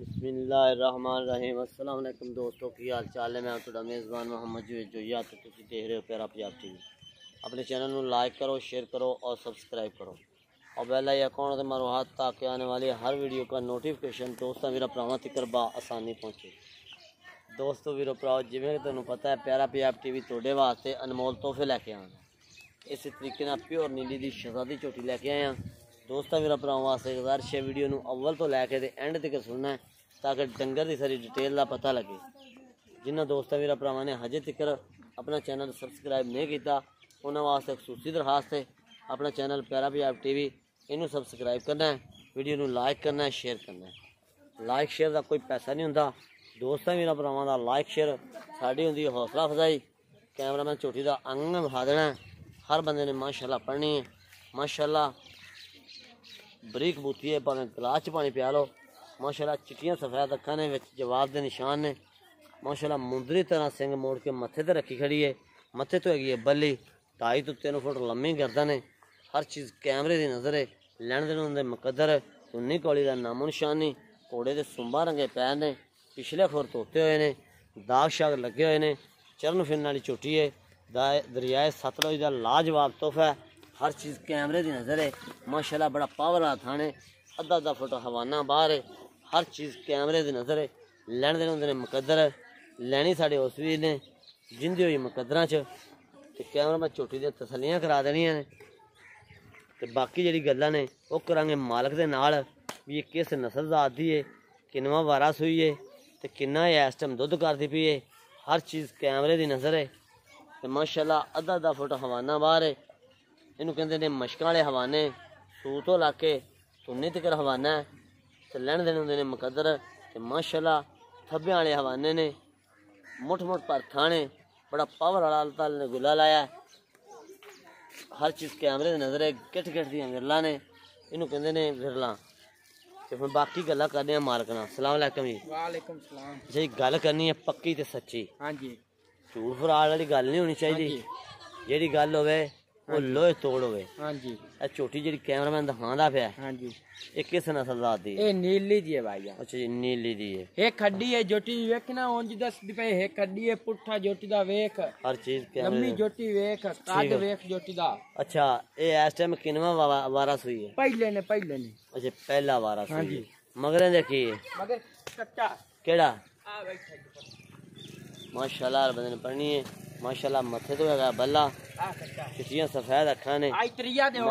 बिस्मिल्लाहिर्रहमानिर्रहीम। अस्सलाम वालेकुम दोस्तों, की हाल चाल है। मैं तुहाडा मेज़बान मोहम्मद जुवेद जोया ते तुसीं देख रहे हो प्यारा पंजाब टीवी। अपने चैनल को लाइक करो, शेयर करो और सब्सक्राइब करो और बेल आइकन ते मारो हाथ ताकि आने वाली हर वीडियो का नोटिफिकेशन दोस्तों मेरा भरावां तक बा आसानी पहुँचे। दोस्तों वीरो भराओ, जिवें तुहानूं पता है प्यारा पंजाब टीवी तुहाडे वास्ते अनमोल तोहफे लैके आना। इस तरीके नाल प्योर नीली दी शहजादी झोटी लैके आए हैं। दोस्तों मेरा भरावां वास्ते गुजारिश है वीडियो नूं अव्वल तो लैके ते एंड तक सुनना है ताकि डंगर की सारी डिटेल का पता लगे। जिन्होंने दोस्तों मेरा भरावां ने हजे तक अपना चैनल सबसक्राइब नहीं किया उन्होंने वास्ते खसूसी दरखास्त है अपना चैनल प्यारा पंजाब टीवी इनू सबसक्राइब करना है, वीडियो नूं लाइक करना है, शेयर करना है। लाइक शेयर का कोई पैसा नहीं होंदा। दोस्तों मेरा भरावां दा लाइक शेयर साडी हुंदी हौसला अफजाई। कैमरामैन झोटी का अंग विखा देना है। हर बंदे ने माशाल्लाह पढ़नी है। माशाल्लाह बरीक बूती है, भावें गिलास च पानी पिया लो। माशाल्लाह चिट्टियां सफेद अखां ने विच जवाब दे निशान ने। माशाल्लाह मुंदरी तरह सिंग मोड़ के मत्थे ते रखी खड़ी है। मत्थे तो हैगी है बल्ली, 2.5 तो 3 फुट लम्मी गर्दन है। हर चीज़ कैमरे की नज़र है। लैन देन होंदे मुकद्दर सुन्नी कौली का नामो निशान नहीं। घोड़े के सुंबा रंगे पैर ने, पिछले खुर धोते हुए ने, दाग शाग लगे हुए ने। चरण फिरन वाली झोटी है। दरियाए सतलुज का लाजवाब तोहफा है। हर चीज़ कैमरे की नज़र है। माशाल्लाह बड़ा पावर आ थाने, अद्धा फुट हवाना बाहर है। हर चीज़ कैमरे की नज़र है। लैन देन होंदे ने मुकद्दर, लैनी साढ़े उस भी ने जिंदी हुई मुकद्दरां च ते कैमरा में झोटी दी तसल्लियां करा देनियां ने ते बाकी जिहड़ी गल्लां ने वो करांगे मालक दे नाल भी ये किस नस्ल ज़ात दी है, किन्नवां वारा सूई है ते किन्ना इस टाइम दुध करदी पई है। हर चीज़ कैमरे की नज़र है ते माशाल्लाह अद्धा फुट हवाना बाहर है। इनू कहते हैं मशकां वाले हवाने, सूत तो ला के सुन्नी तक हवाना है ते लैन देन होंदे ने मुकद्दर ते माशाल्लाह थब्बे वाले हवाने ने। मुठ पर थाने बड़ा पावर वाला अल्लाह ताला ने गुला लाया। हर चीज़ कैमरे की नज़र है। किठ दियां विरलां ने, इनू कहते ने विरलां। ते फिर बाकी गल्लां करने मालक नाल। अस्सलाम वालेकुम जी। वालेकुम सलाम जी गल करनी है पक्की ते सच्ची। हाँ जी, झूठ फराड वाली गल नहीं होनी चाहिए। जेड़ी गल होवे वो लोहे तोड़ होवे। हाँ जी, ए छोटी जेड़ी कैमरामैन दिखांदा पिया हाँ जी, ये किस नस्ल दा दी है? ये नीली दी है भाई। अच्छा जी नीली दी है। एक खड्डी है जोटी वेख ना उंज दस पे एक खड्डी है पुट्ठा जोटी दा वेख, हर चीज लम्मी कैमरे जोटी वेख, काद वेख जोटी दा। अच्छा ये इस टाइम किनवा वारस हुई है? पहले ने अच्छा पहला वारस हाँ हुई जी। है। मगर देखी है मगर कच्चा केड़ा आ बैठा माशाल्लाह हर बंदे ने पढ़नी है। माशाल्लाह मथे तो हैगा बल्ला, आ कच्चा चिट्टियां सफेद अखां ने। आई त्रिया दे हो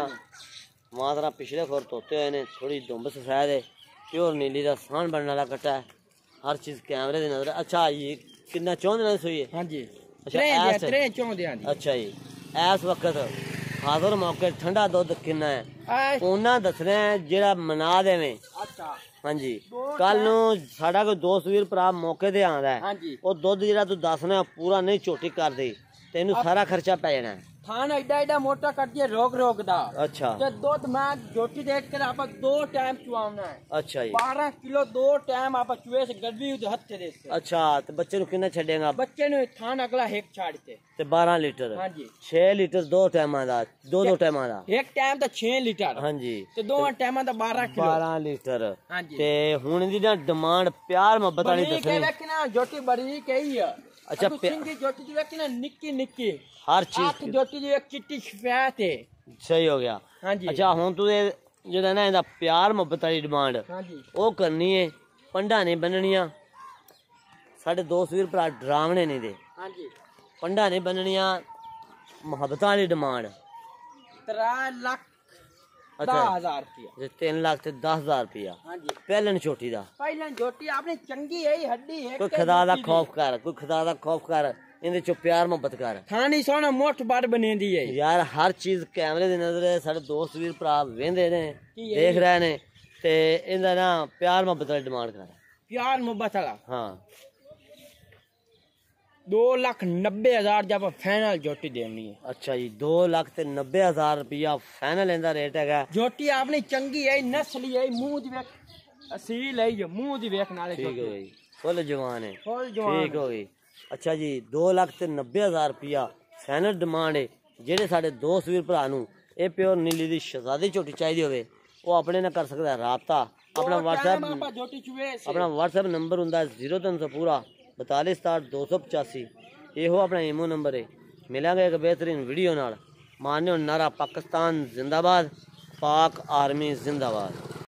मां तरह पिछले खुर धोते हुए ने, थोड़ी दुम्ब सफेद है। प्योर नीली का साण बनने वाला कट्टा है। हर चीज कैमरे की नजर। अच्छा ये कितना 14 दिन सुई है? हाँ जी, अच्छा त्रे चौंदे हाँ जी। अच्छा जी इस वक्त हाजिर मौके ठंडा दुध किन्ना है उन्हें दसना है जेड़ा मना देवे। अच्छा हाँ जी कल नू साडा कोई दोस्त वीर भरा मौके ते आंदा है हाँ जी, वो दुध जेड़ा तू दसना पूरा नहीं झोटी कर दे तेनू सारा खर्चा पै जाना है। थान एडा एडा मोटा कर दिया रोक दा। अच्छा ते दूध मैं जोटी देख कर आप 2 टाइम चुआवना है। अच्छा जी 12 किलो 2 टाइम आप चुए से गड्डी हत्थे दे। अच्छा तो बच्चे नु कितना छड़ेगा? बच्चे ने थान अगला एक छाड़ते ते 12 लीटर। हाँ जी 6 लीटर 2 टाइम दा, दो टाइम दा। एक टाइम तो 6 लीटर। हाँ जी ते 2 टाइम दा 12 किलो 12 लीटर। हाँ जी ते हुन दी ना डिमांड प्यार मोहब्बत वाली दसनी। देखना जोटी बड़ी कही है। अच्छा सिंगी जोटी जो देखना निक्की निक्की हर आठ चीज जोटी जो एक चिट्टी सफेद है। सही हो गया। हाँ जी अच्छा हुन तू जेड़ा ना इंदा प्यार मोहब्बत वाली डिमांड हाँ जी वो करनी है। पंडा नहीं बननियां साढ़े दोस्त वीर भरा डरावने नहीं दे। हाँ जी पंडा नहीं बननियां मोहब्बत वाली डिमांड 3 लाख अच्छा 10,000 रुपया। 3 लाख ते 10,000 रुपया हाँ जी पहलन छोटी दा। पहले जोटी आपने चंगी है हड्डी है। कोई खुदा दा खौफ कर, कोई खुदा दा खौफ कर, इंदे चो प्यार मोहब्बत कर। थानी सोना मोट बार बने दी है यार हर चीज कैमरे दी नजर है। साढ़े दोस्त वीर भरा वेंदे ने देख रहे ने ते इंदा ना प्यार मोहब्बत वाली डिमांड कर। प्यार मोहब्बत वाला हाँ 2,90,000 जब फाइनल जोटी देनी है। अच्छा जी 2,90,000 रुपया फाइनल इंदा रेट है। जोटी आपने चंगी है नस्ली है मुंह दी वेख असील है मुंह दी वेख नाले ठीक हो गई फुल जवान है फुल जवान ठीक हो गई। अच्छा जी 2,90,000 रुपया फाइनल डिमांड है। जेडे साढ़े दोस्त वीर भरा नू ये प्योर नीली दी शहजादी झोटी चाहिए होवे वो अपने ना कर सकता है राबता अपना WhatsApp ਆਪਾਂ ਜੋਟੀ ਚੂਏ ਸੇ अपना WhatsApp नंबर ਹੁੰਦਾ 0300 पूरा 4267 ਇਹੋ ਆਪਣਾ ਈਮੋ ਨੰਬਰ ਹੈ। ਮਿਲਾਂਗੇ ਇੱਕ ਬਿਹਤਰੀਨ ਵੀਡੀਓ ਨਾਲ। ਮਾਨਿਓ ਨਾਰਾ ਪਾਕਿਸਤਾਨ ਜ਼ਿੰਦਾਬਾਦ, पाक आर्मी जिंदाबाद।